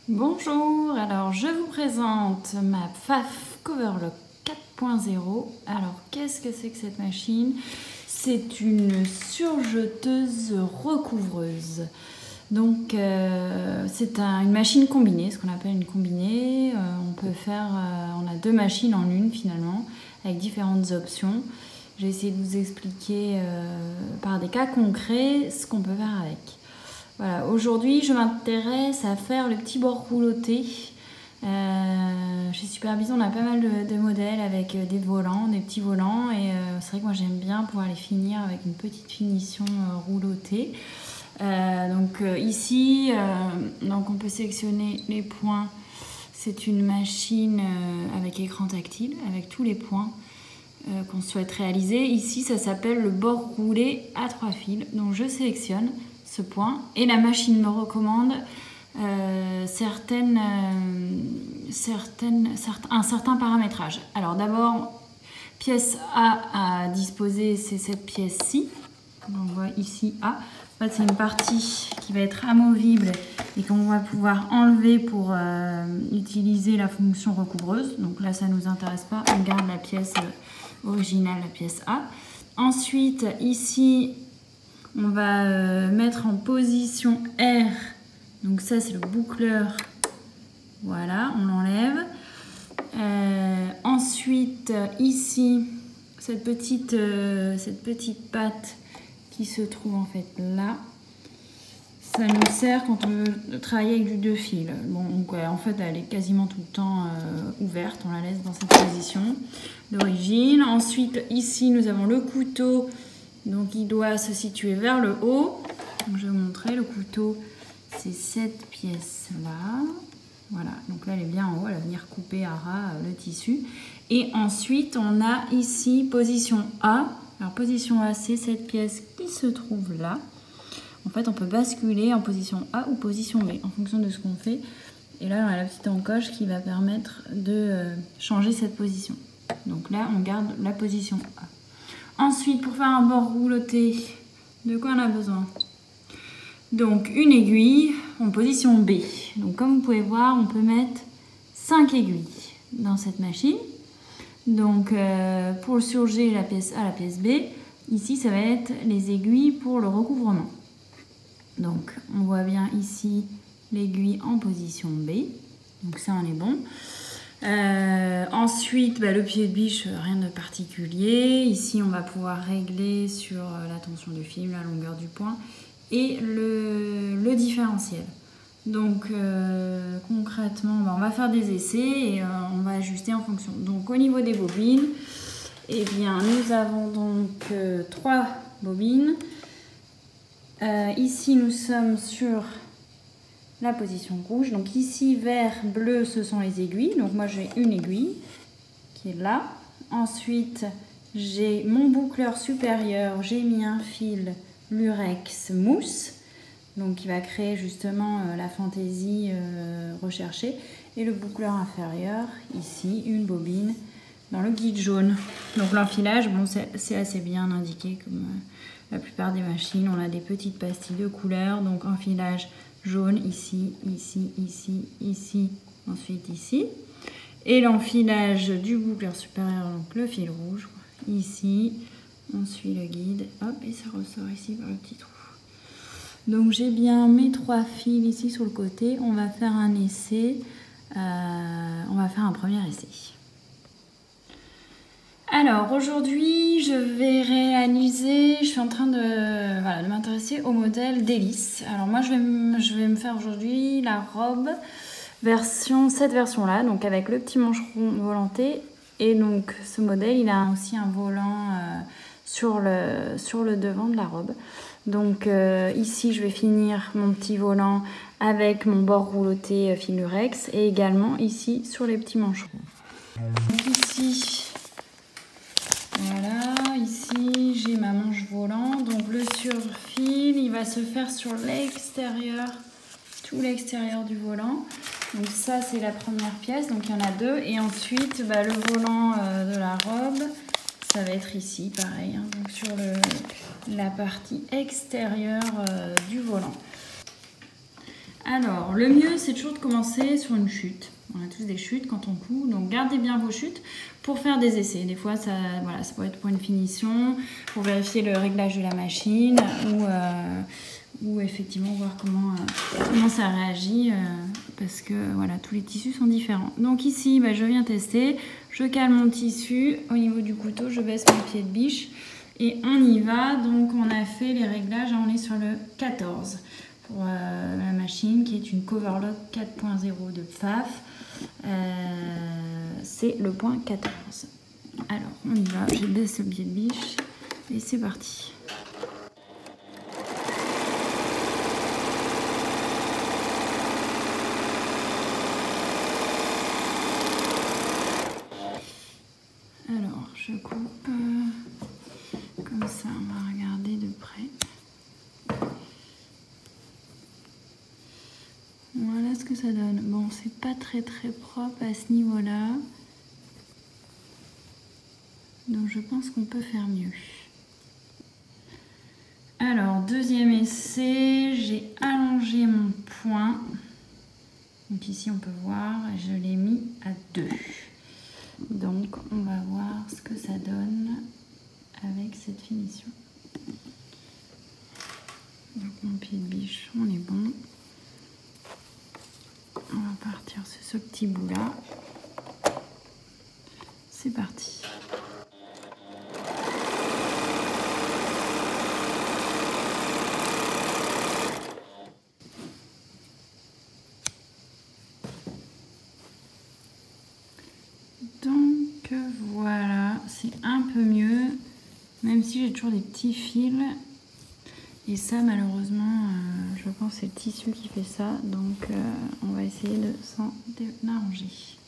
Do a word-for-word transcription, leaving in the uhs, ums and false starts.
Bonjour, alors je vous présente ma P F A F Coverlock quatre point zéro. Alors qu'est-ce que c'est que cette machine? C'est une surjeteuse recouvreuse. Donc euh, c'est un, une machine combinée, ce qu'on appelle une combinée. Euh, on peut faire, euh, on a deux machines en une finalement, avec différentes options. J'ai essayé de vous expliquer euh, par des cas concrets ce qu'on peut faire avec. Voilà, aujourd'hui je m'intéresse à faire le petit bord rouloté. Euh, chez Supervision on a pas mal de, de modèles avec des volants, des petits volants et euh, c'est vrai que moi j'aime bien pouvoir les finir avec une petite finition euh, roulottée. Euh, donc euh, ici euh, donc on peut sélectionner les points. C'est une machine euh, avec écran tactile avec tous les points euh, qu'on souhaite réaliser. Ici ça s'appelle le bord roulé à trois fils, donc je sélectionne ce point et la machine me recommande euh, certaines, euh, certaines, certains, un certain paramétrage. Alors d'abord, pièce A à disposer, c'est cette pièce-ci. On voit ici A. En fait, c'est une partie qui va être amovible et qu'on va pouvoir enlever pour euh, utiliser la fonction recouvreuse. Donc là, ça ne nous intéresse pas. On garde la pièce originale, la pièce A. Ensuite, ici, on va euh, mettre en position R. Donc ça, c'est le boucleur. Voilà, on l'enlève. Euh, ensuite, ici, cette petite, euh, cette petite patte qui se trouve en fait là. Ça nous sert quand on veut travailler avec du deux fils. Bon, donc, ouais, en fait, elle est quasiment tout le temps euh, ouverte. On la laisse dans cette position d'origine. Ensuite, ici, nous avons le couteau. Donc il doit se situer vers le haut. Donc, je vais vous montrer le couteau, c'est cette pièce là. Voilà, donc là elle est bien en haut, elle va venir couper à ras le tissu. Et ensuite on a ici position A. Alors position A, c'est cette pièce qui se trouve là. En fait on peut basculer en position A ou position B en fonction de ce qu'on fait. Et là on a la petite encoche qui va permettre de changer cette position. Donc là on garde la position A. Ensuite, pour faire un bord rouloté, de quoi on a besoin? Donc, une aiguille en position B. Donc, comme vous pouvez voir, on peut mettre cinq aiguilles dans cette machine. Donc, euh, pour le surjet, la pièce A, la pièce B, ici, ça va être les aiguilles pour le recouvrement. Donc, on voit bien ici l'aiguille en position B. Donc, ça, on est bon. Euh, ensuite, bah, le pied de biche, rien de particulier. Ici, on va pouvoir régler sur la tension du fil, la longueur du point et le, le différentiel. Donc, euh, concrètement, bah, on va faire des essais et euh, on va ajuster en fonction. Donc, au niveau des bobines, eh bien, nous avons donc euh, trois bobines. Euh, ici, nous sommes sur la position rouge. Donc ici, vert, bleu, ce sont les aiguilles. Donc moi, j'ai une aiguille qui est là. Ensuite, j'ai mon boucleur supérieur. J'ai mis un fil lurex mousse. Donc qui va créer justement euh, la fantaisie euh, recherchée. Et le boucleur inférieur, ici, une bobine dans le guide jaune. Donc l'enfilage, bon, c'est assez bien indiqué comme euh, la plupart des machines. On a des petites pastilles de couleurs. Donc enfilage jaune ici, ici, ici, ici, ensuite ici. Et l'enfilage du boucleur supérieur, donc le fil rouge, ici. On suit le guide, hop, et ça ressort ici par le petit trou. Donc j'ai bien mes trois fils ici sur le côté. On va faire un essai. Euh, on va faire un premier essai. Alors aujourd'hui je vais réaliser, je suis en train de, voilà, de m'intéresser au modèle d'hélice. Alors moi je vais, me, je vais me faire aujourd'hui la robe version, cette version là, donc avec le petit mancheron volanté. Et donc ce modèle il a aussi un volant euh, sur, le, sur le devant de la robe. Donc euh, ici je vais finir mon petit volant avec mon bord rouloté fil lurex et également ici sur les petits mancherons. Donc ici... Voilà, ici j'ai ma manche volant, donc le surfil il va se faire sur l'extérieur, tout l'extérieur du volant. Donc ça c'est la première pièce, donc il y en a deux. Et ensuite bah, le volant euh, de la robe, ça va être ici pareil, hein, donc sur le, la partie extérieure euh, du volant. Alors, le mieux, c'est toujours de commencer sur une chute. On a tous des chutes quand on coud, donc gardez bien vos chutes pour faire des essais. Des fois, ça, voilà, ça peut être pour une finition, pour vérifier le réglage de la machine ou, euh, ou effectivement voir comment, euh, comment ça réagit euh, parce que voilà, tous les tissus sont différents. Donc ici, bah, je viens tester. Je cale mon tissu au niveau du couteau, je baisse mon pied de biche et on y va. Donc, on a fait les réglages, on est sur le quatorze. Pour euh, la machine qui est une Coverlock quatre point zéro de P F A F. Euh, c'est le point quatorze. Alors on y va, je baisse le pied de biche et c'est parti. Alors je coupe euh, comme ça, on va regarder de près. Voilà ce que ça donne. Bon, c'est pas très très propre à ce niveau-là. Donc je pense qu'on peut faire mieux. Alors, deuxième essai, j'ai allongé mon point. Donc ici on peut voir, je l'ai mis à deux. Donc on va voir ce que ça donne avec cette finition. Donc mon pied de biche, on est bon. On va partir sur ce petit bout là. C'est parti. Donc voilà, c'est un peu mieux, même si j'ai toujours des petits fils. Et ça, malheureusement, euh, je pense que c'est le tissu qui fait ça. Donc, euh, on va essayer de s'en arranger.